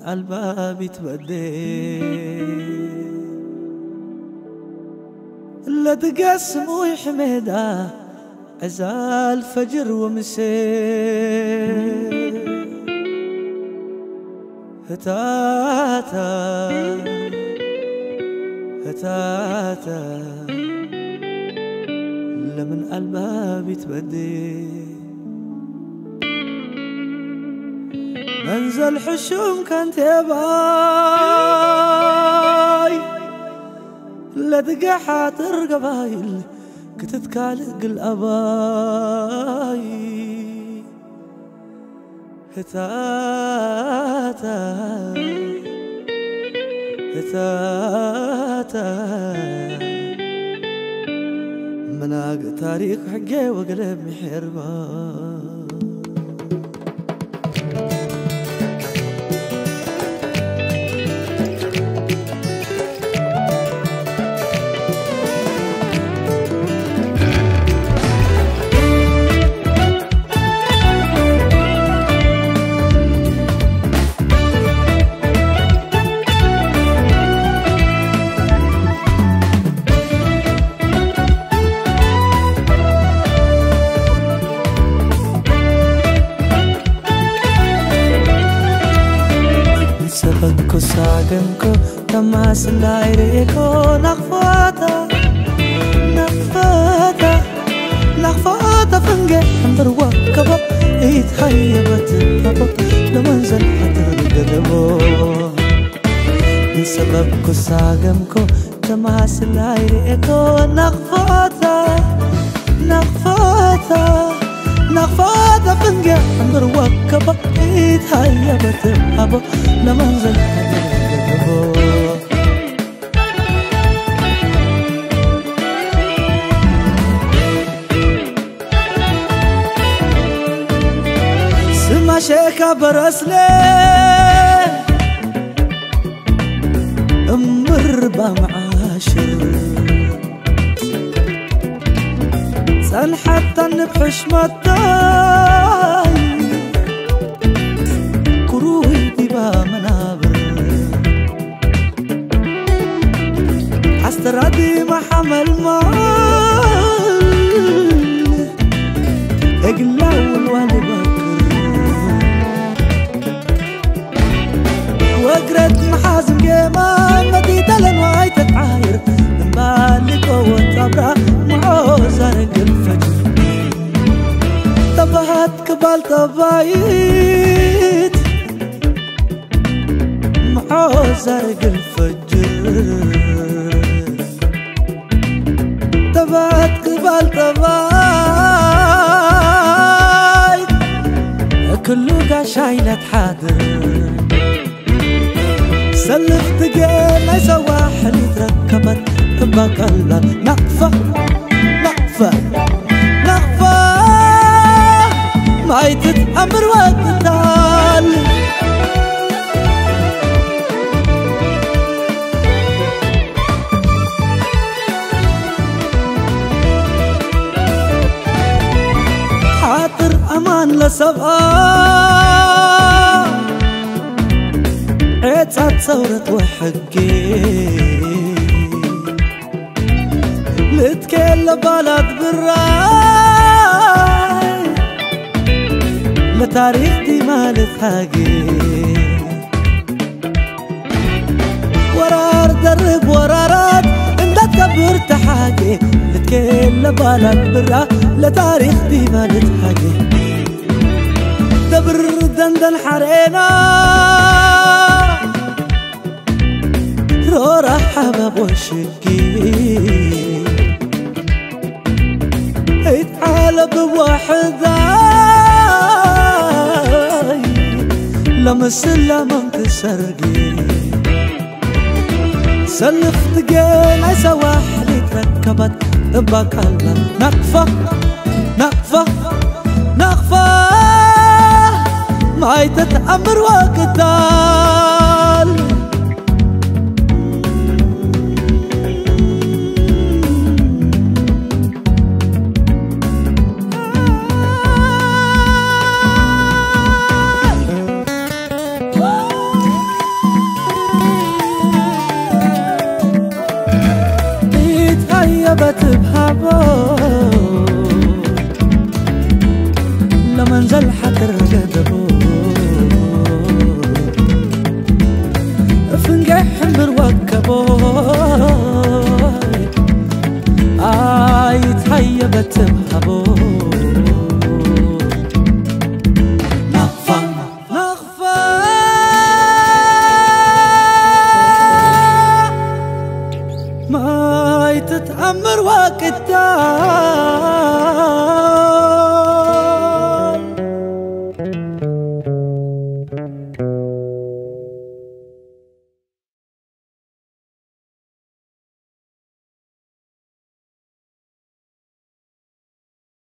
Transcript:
قلبها بيتبدل لا تقسم ويحمدها عزال فجر ومسير هتاتا هتاتا لمن قلبها بيتبدل منزل حشوم كانت يباي لا تقع حاطر قبايل كتتكالق الأباي هتاتا هتاتا مناق تاريخ حقي وقلب محربا سبكو ساقنكو تماس لايريكو نخفاتا نخفاتا نخفاتا فنجي حمبر وكبا يتحيبت البابا لمنزل حتر قلبو سبكو ساقنكو تماس لايريكو نخفاتا نخفاتا نخفاتا فنجي حمبر وكبا يتحيبت البابا لمنزل سما شيكا برسلي امربا معاشر سن حتى نبحش مداي كروي بيبا منابر عسترادي ما حمل مال اقلاول والي بكر وقرت محازم جيمان مديدة لنواي تتعاير من بالي قوة صبرا معو زرق الفجر طبهات كبال طبايت معو زرق الفجر طبهات كبال طبايت كله قاشايلة حاضر سلفت قيل يسوى حلي تركبت بقلة نقفة نقفة نقفة ما يتتأمر وقتال حاطر أمان لسبقا عيتها تصورت وحقي لتكل بلد بالراي لتاريخ دي مالت حقي ورار درب ورارات انت تكبرت حقي لتكل بلد بالراي لتاريخ دي مالت حقي دبر دندن حرينا رورا حباب وشقي يتعالى بوحداي لما سلم انكسرقي سلفت قيل عسى حلي تركبت بقلة نقفة نقفة نقفة ما يتتأمر وقتال يتهيبت بهابو لمنزل حكر قدبو فنجح مروكبو يتهيبت بهابو ما تتأمر وقتها